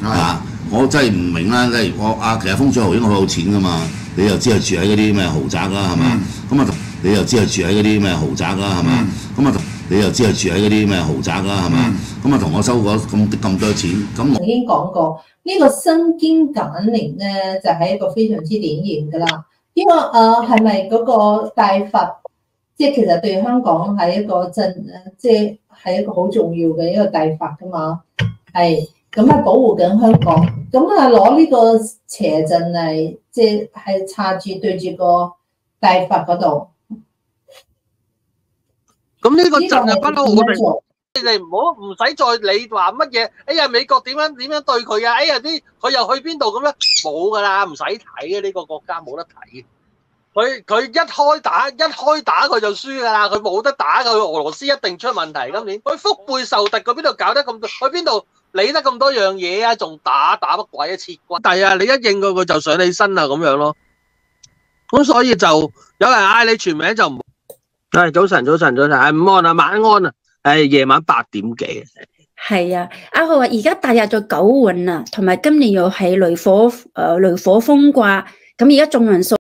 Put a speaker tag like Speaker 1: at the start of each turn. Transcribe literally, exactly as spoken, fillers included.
Speaker 1: 啊！我真係唔明啦，即係我啊，其實風水豪應該好有錢噶嘛，你又知係住喺嗰啲咩豪宅啦，係嘛？咁啊、嗯，你又知係住喺嗰啲咩豪宅啦，係嘛？咁啊、嗯，你又知係住喺嗰啲咩豪宅啦，係嘛？咁啊，同我收咗咁咁多錢，咁
Speaker 2: 我已經講過，呢、這個身兼減齡咧，就係、是、一個非常之典型噶啦。呢、這個誒係咪嗰個大佛？即係其實對香港係一個真，即係係一個好重要嘅一個大佛噶嘛，係。咁啊，保護緊香港，咁啊攞呢個邪陣嚟，即係插住對住個大佛嗰度。
Speaker 3: 咁呢個陣啊，不嬲我哋，你哋唔好唔使再理話乜嘢。哎呀，美國點樣點樣對佢啊？哎呀，啲佢又去邊度咁咧？冇噶啦，唔使睇嘅，呢個國家冇得睇。佢佢一開打一開打佢就輸噶啦，佢冇得打，佢俄羅斯一定出問題。今年佢腹背受敵，佢邊度搞得咁多？佢邊度？理得咁多樣嘢啊，仲打打乜鬼啊？切骨係啊！你一應過佢就上你身啊，咁樣咯。咁所以就有人嗌你全名就唔好。係早晨，早晨，早晨，係午安啊，晚安啊。誒，夜晚八點幾。
Speaker 4: 係啊，阿浩話而家踏入咗九運啊，同埋今年又係雷火誒、呃、雷火風卦，咁而家眾人數。